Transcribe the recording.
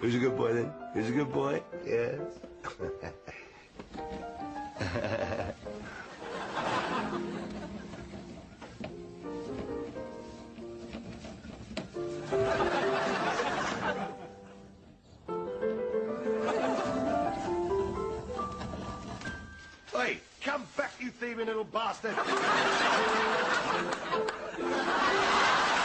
Who's a good boy then? Who's a good boy? Yes. Hey, come back, you thieving little bastard!